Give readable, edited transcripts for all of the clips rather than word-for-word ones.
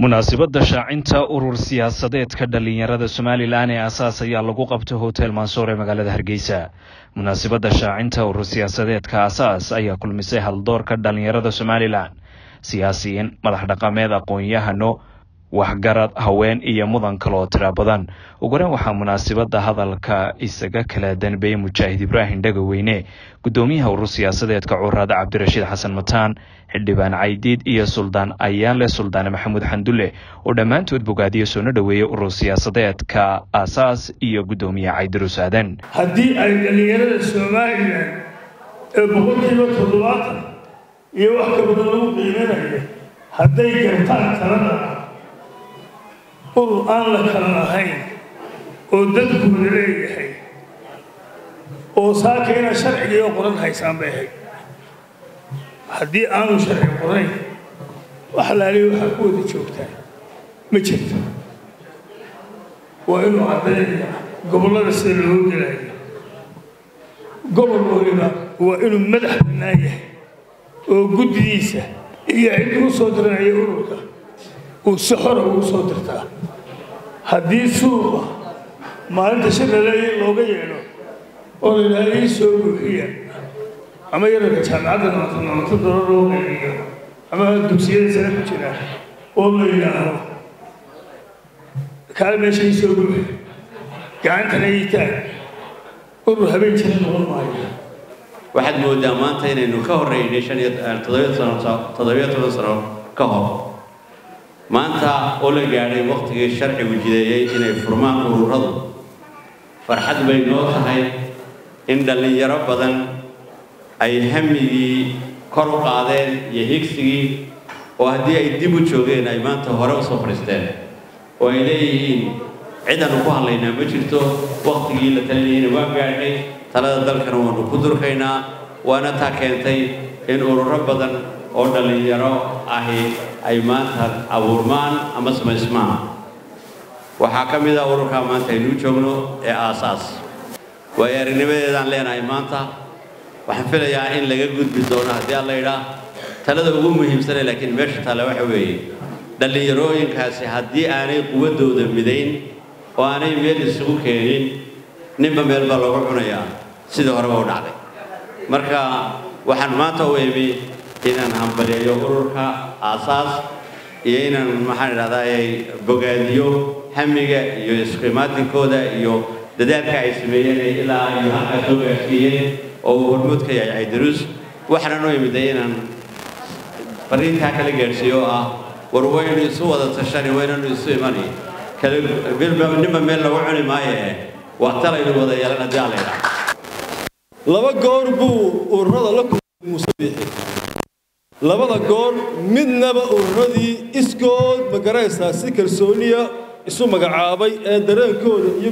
munaasabada shaacinta urur siyaasadeedka dhalinyarada Somaliland ee asaas ayaa lagu qabtay Hotel Mansour ee magaalada Hargeysa. munaasabada shaacinta urur siyaasadeedka asaas ayaa kulmisay haldoorka dhalinyarada Somaliland, siyaasiyiin, madax dhaqameed, aqoon-yahano, waxgarad, haween iyo mudan kale oo tiro badan. ugu horreyn waxaa munaasabada hadalka isaga kala danbeeyay Mujaahid Ibrahim Dhagaweyne, gudoomiyaha urur siyaasadeedka Curaad Cabdirashiid Xasan Mataan, xildhibaan Caydiid iyo Suldaan Ayaale Suldaan Maxamuud Xandulle oo dhammaantood bogaadiyo soo dhaweeyay urur siyaasadeedka asaas iyo gudoomiyaha Caydiruus Aadan. haddii ay dhalinyarada Somaliland ee boqolkiiba 70 iyo wax ka badan lagu qiimeeyo hadday gartaan talada urur aan la kala lahayn oo dadku leeyahay oo saakayna sharciga qoran haysan bay ahayd. haddii aanu sharci qorayn wax laaliyo waxa ku wada joogtaa ma jirto. waa inuu caddeeyo gobollada sida loo gelayo gobol waliba waa inuu madax bannaan yahay oo guddigiisa iyo cid u soo diranayo ururka uu si xor ah ugu soo dirtaa. haddii suuqa maalinta shirka looga yeedho oo la yidhaahdo ii soo buuxiya ama yararka jaamacadda noqoto dolar loo qeybiyo ama dugsiyada sare ku jira oo la yidhaahdo kaale meesha ii soo buuxi gacantana ii taag urur habeen jira noqon maayo. waxaad moodaa maanta inaynu ka horreynay 17 sano ka hor maanta oo la gaadhay waqtigii sharcigu jideeyay inay furmaan ururadu. farxad bay noo tahay in dhalinyaro badan ay hamigii kor u qaadeen iyo higsigii oo haddii ay dib u joogeen ay maanta hore u soo fariisteen oo ay leeyihiin cidan ku hadlaynaa ma jirto, waqtigii la talinayna waa gaadhay, talada dalkana waanu ku durkaynaa. waana taa keentay in ururo badan oo dhalinyaro ahi ay maanta abuurmaan ama samaysmaan. waxaa ka mid ah ururka maanta aynu joogno ee aasaas. way aragnimadeedaan leenahay maanta. waxaan filayaa in laga gudbi doono haddii alla yidhaa talada ugu muhiimsan laakiin meesha taale waxa weeye dhalinyarooyinkaasi haddii aanay quwadooda midayn oo aanay meel isugu keenin ninba meel baa loogu cunayaa sidii horeba u dhacday. marka waxaan maanta u imi inaan hambaliyo ururka asaas iyo inaan maxaan idhahdaa bogaadiyo hamiga iyo isqiimaatinkooda iyo dadaalka ay sameeyeen ilaa ay halka soo gaarsiiyeen oo hormuudka yahay Caydiruus. waxaan u imiday inaan fariinta kala gaarsiiyo ah war waynu isu wada tashan waynu isu imani kala bilba nima meel lagu cuni maayo waa talaynu wada yeelana jaaleyna. laba goor buu ururada la muusabixi labada goor midnaba ururadii iskood magaraysa si kalsooniya isu magacaabay ee dareenkooda iyo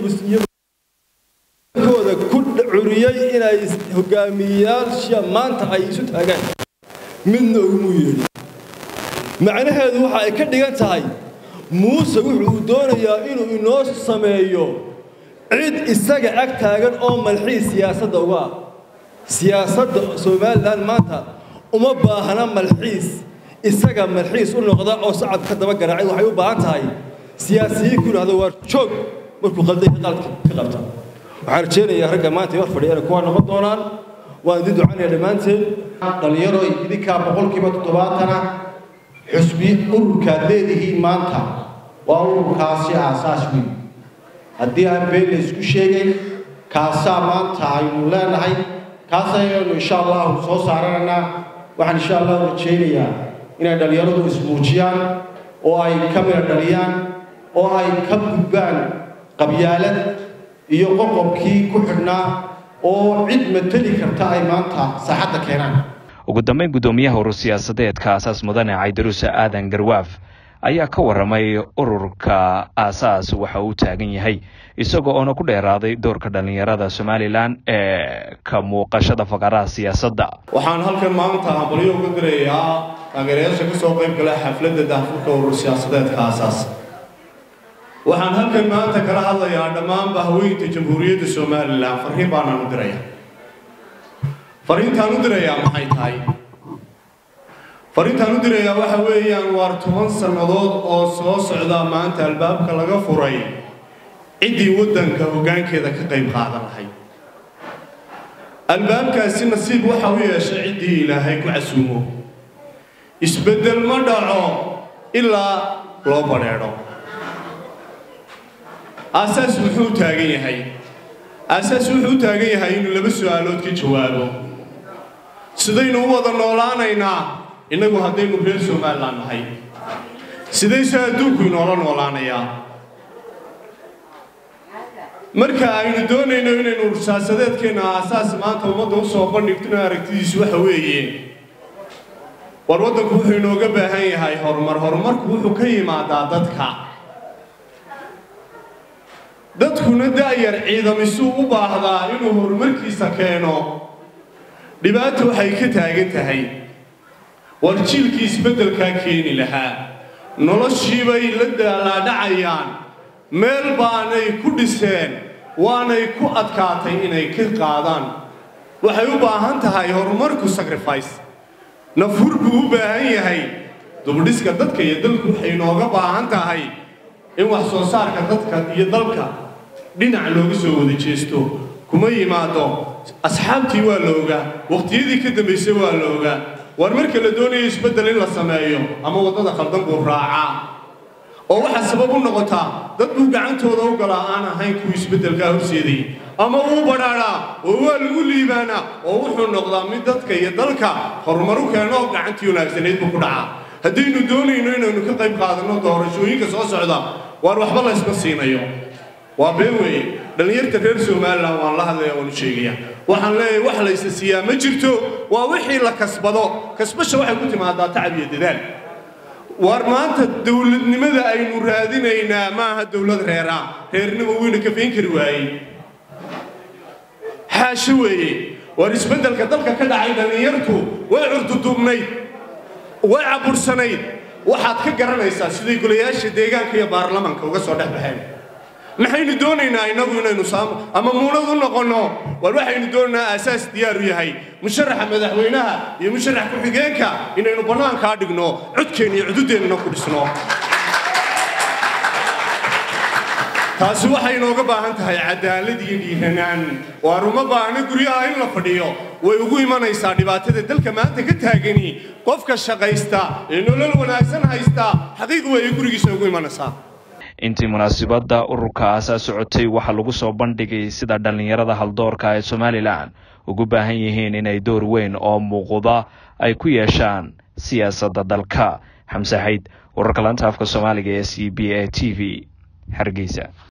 kooda ku curiyay inay hogaamiyayaasha maanta ay isu taagaan midna ugu yeedhi. macnaheedu waxa ay ka dhigan tahay muuse wuxuu doonayaa inuu inoo sameeyo cid isaga ag taagan oo malxiis siyaasadda uga siyaasadda Somaliland maanta uma baahna malxiis isaga malxiis u noqda oo sacad ka daba garaacay. waxay u baahan tahay siyaasiyiin ku yiraahdo war joog markuu qalday qalka ka qabta. waxaan rajeynayaa ragga maanta war fadhiyana kuwa noqon doonaan. waan idin ducaynaa dhammaanteen dhalinyaro idinka boqolkiiba 70 xusbi ururka leedihiin maanta waa ururkaasi aasaas weyn. haddii aan been la isku sheegay kaasaa maanta aynu leenahay kaasaynu insha Allah soo saaranaa. waxaan insha Allah rajeynayaa inay dhalinyaradu ismuujiyaan oo ay ka mid dhaliyaan oo ay ka gudbaan qabyaalad iyo qoqobkii ku xidhnaa oo cid matali karta ay maanta saxadda keenaan. ugu dambeyn gudoomiyaha urur siyaasadeedka asaas mudane Caydiruus Aadan Garwaaf ayaa ka waramay ururka asaas waxa uu taagan yahay isagoo oo ku dheeraaday doorka dhalinyarada Somaliland ee ka muuqashada faqaraha siyaasadda. waxaan halkan maanta hambalyo uga direeyaa taageerayaasha ka soo qayb galay xafladda daahfurka urur siyaasadeedka asaas. waxaan halkan maanta kala hadlayaa dhammaan bahweynta jamhuuriyadda Somaliland. fariin baan u dirayaa. fariintaan u dirayaa maxay tahay? fariintaan u dirayaa waxa weeyaan waar 10 sannadood oo soo socda maanta albaabka laga furay ciddii waddanka hoggaankeeda ka qayb qaadan lahayd albaabkaasi nasiib waxa u yeeshay ciddii ilaahay ku casuumo isbeddel ma dhaco ilaa loo badheedho aasaas wuxuu taagan yahay inuu laba su'aalood ka jawaabo sidaynu u wada noolaanaynaa innagu haddaynu reer Somaliland nahay sidayse adduunku inoola noolaanayaa marka aynu doonayno inaynu siyaasadeedkeena aasaas maanta ummadda u soo bandhigtino aragtidiisu waxa weeye war waddanku wuxuu inooga baahan yahay horumarku wuxuu ka yimaadaa dadkuna daayar ciidamisuu u baahdaa inuu horumarkiisa keeno dhibaato waxay ka taagan tahay war jiilkii isbeddelkaa keeni lahaa noloshiibay la daalaadhacayaan meel baanay ku dhiseen waanay ku adkaatay inay ka qaadaan waxay u baahan tahay horumarku sacrifice nafur buu u baahan yahay dubdhiska dadka iyo dalku waxay inooga baahan tahay in wax soo saarka dadka iyo dalka dhinac looga soo wada jeesto kuma yimaado asxaabtii waa la ogaa waqtiyadii ka dambaysay waa la ogaa war marka la doonayo isbeddel in la sameeyo ama waddada khaldan buu raacaa oo waxa sabab u noqotaa dad buu gacantooda u galaa aan ahayn kuwii isbeddelkaa horseedayay ama uu badhaadhaa oo waa lagu liibaanaa oo wuxuu noqdaa mid dadka iyo dalka horumaru keeno gacantii wanaagsanayd buu ku dhacaa haddaynu doonayno inaynu ka qayb qaadanno doorashooyinka soo socda waar waxba la isma siinayo waa been weeye dhallinyarta reer Somaliland waan la hadlayaa waan u sheegayaa waxaan leeyahay wax la isa siiyaa ma jirto waa wixii la kasbado kasbasha waxay ku timaadaa tacab iyo dadaal war maanta dawladnimada aynu raadinaynaa maaha dawlad reernimo weyna ka fayn kari waayey xaasho weeye war isbeddelka dalka ka dhacay dhallinyartu way curdudubnayd way cabursanayd waxaad ka garanaysaa siday golayaasha deegaanka iyo baarlamaanka uga soo dhex baxeen maxaynu doonaynaa innagu inaynu ama muunad u noqonno war waxaynu doonaynaa aasaas diyaar u yahay musharaxa madaxweynaha iyo musharax ku-xigeenka inaynu bannaankaa dhigno codkeenna iyo cududeennana ku dhisno taasi waxay inooga baahan tahay cadaalad iyo dhiiranaan waar uma baahna guryaha in la fadhiyo way ugu imanaysaa dhibaatada dalka maanta ka taagani qofka shaqaysta ee nolol wanaagsan haysta xaqiiq weeye gurigiisa ugu imanaysaa intii munaasabadda ururka aasaas socotay waxaa lagu soo bandhigay sida dhallinyarada haldoorka ee Somaliland ugu baahan yihiin inay door weyn oo muuqda ay ku yeeshaan siyaasadda dalka. Xamse Xayd, wararka laanta afka Soomaaliga ee CBA TV, Hargeysa.